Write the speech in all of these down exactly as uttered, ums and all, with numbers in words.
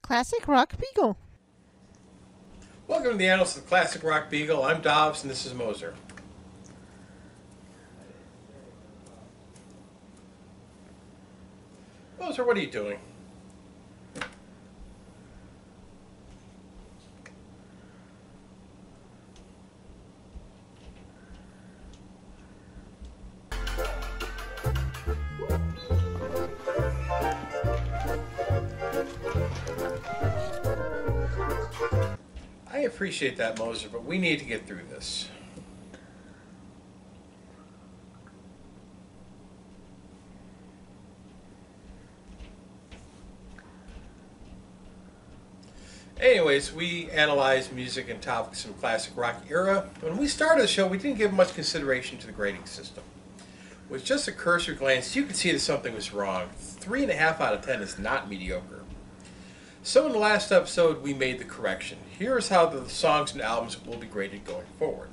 Classic Rock Beagle. Welcome to the Annals of the Classic Rock Beagle. I'm Dobbs and this is Moser. Moser, what are you doing? I appreciate that, Moser, but we need to get through this. Anyways, we analyze music and topics from the classic rock era. When we started the show, we didn't give much consideration to the grading system. With just a cursory glance, you could see that something was wrong. Three and a half out of ten is not mediocre. So in the last episode, we made the correction. Here's how the songs and albums will be graded going forward.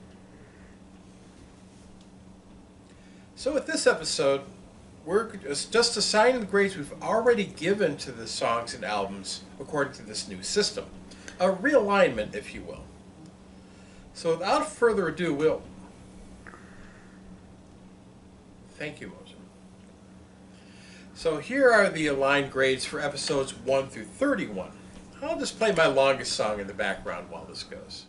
So with this episode, we're just assigning the grades we've already given to the songs and albums according to this new system. A realignment, if you will. So without further ado, we'll... Thank you, Moser. So here are the aligned grades for episodes one through thirty-one. I'll just play my longest song in the background while this goes.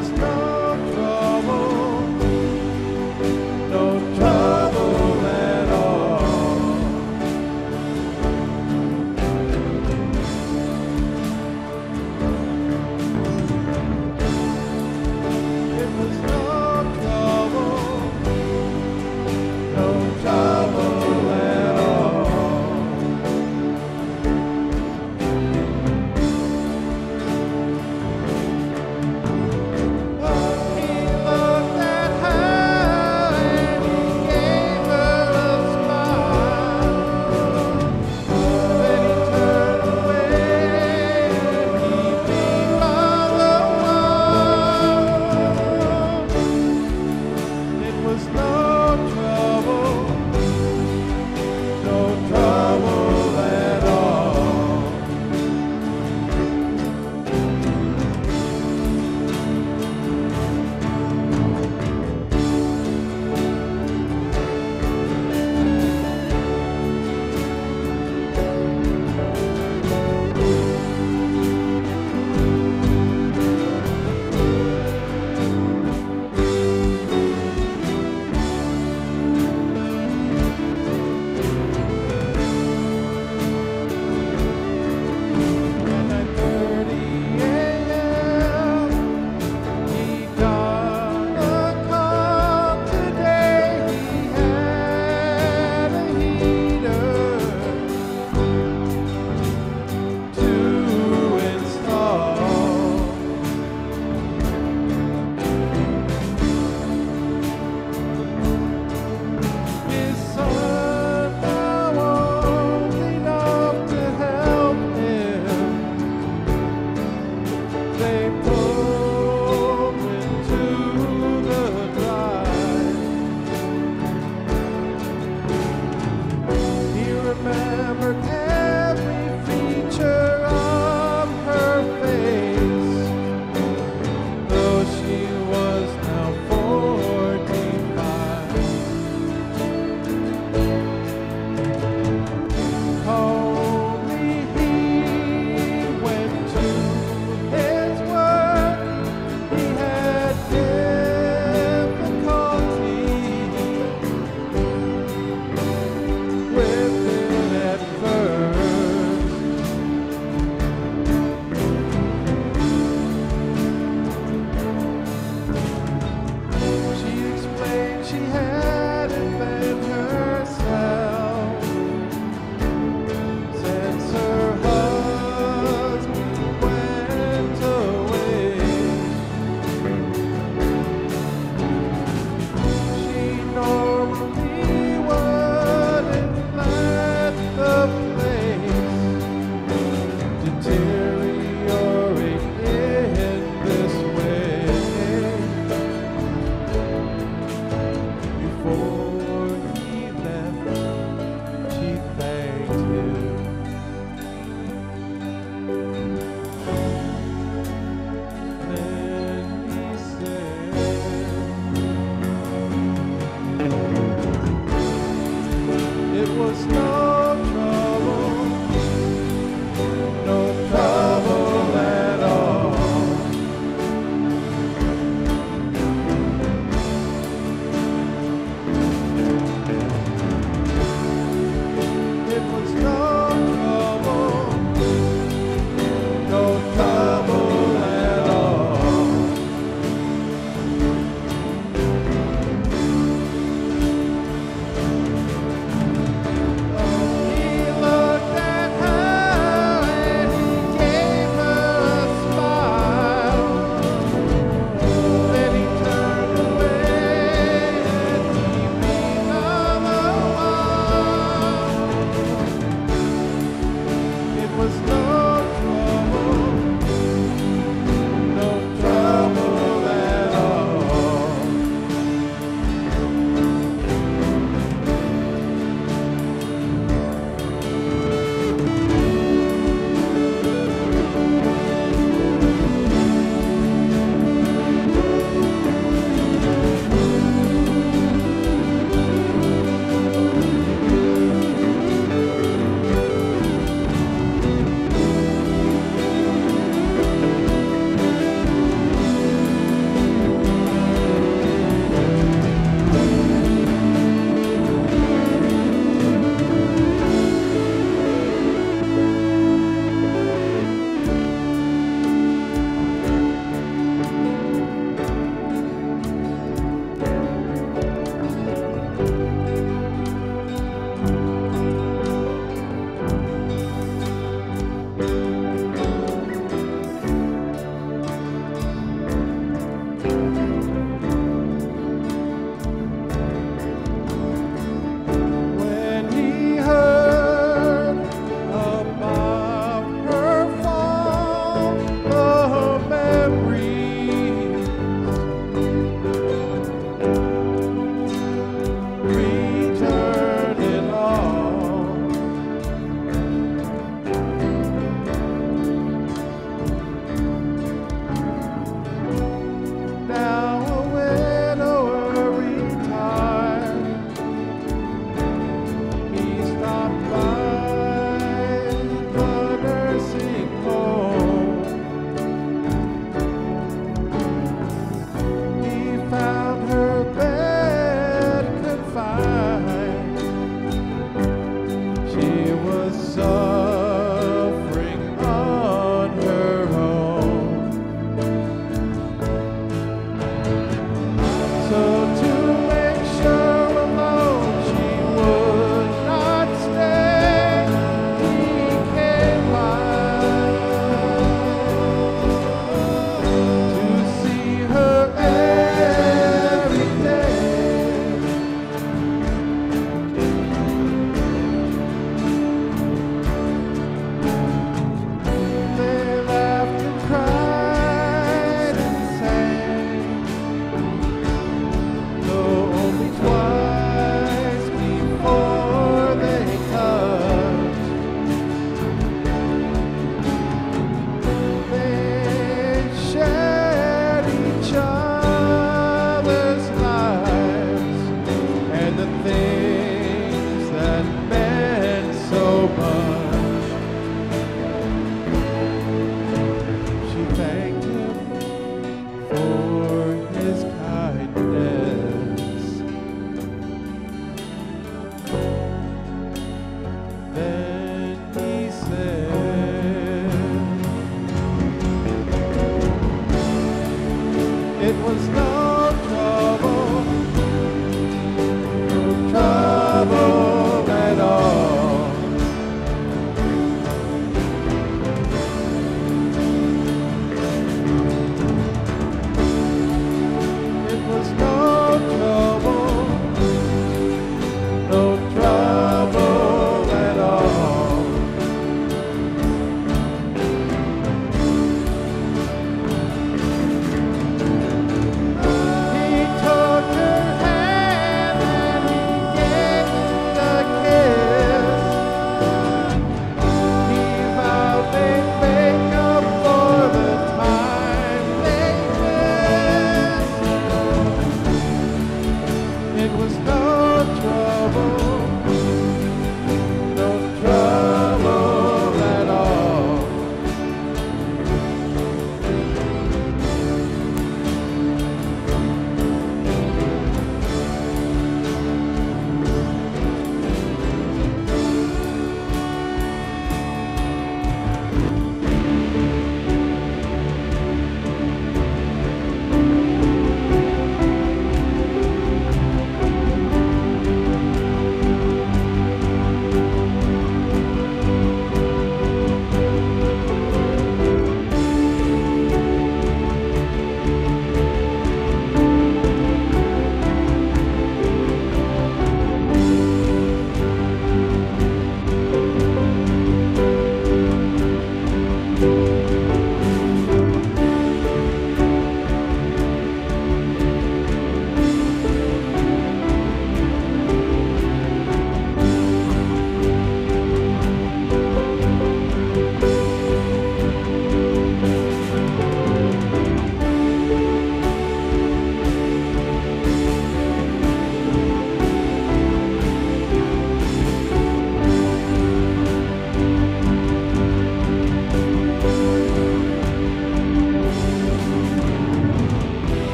was no trouble, no trouble at all. It was no trouble, no trouble at all. Oh.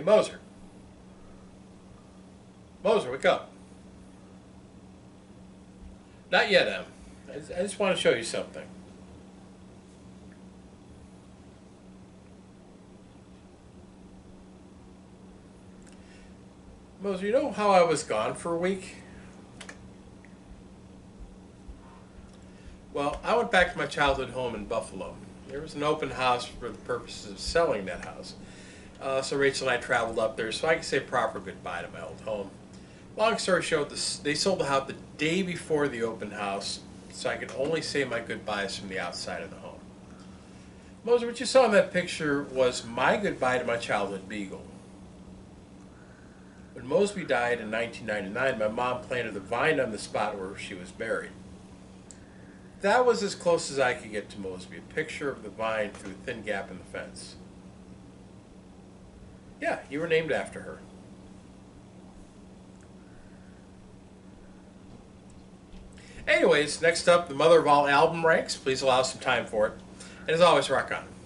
Hey, Moser. Moser, wake up. Not yet, Em. I just, I just want to show you something. Moser, you know how I was gone for a week? Well, I went back to my childhood home in Buffalo. There was an open house for the purposes of selling that house. Uh, so Rachel and I traveled up there so I could say proper goodbye to my old home. Long story short, this, they sold the house the day before the open house, so I could only say my goodbyes from the outside of the home. Moser, what you saw in that picture was my goodbye to my childhood beagle. When Mosby died in nineteen ninety-nine, my mom planted a vine on the spot where she was buried. That was as close as I could get to Mosby, a picture of the vine through a thin gap in the fence. Yeah, you were named after her. Anyways, next up, the mother of all album ranks. Please allow some time for it. And as always, rock on.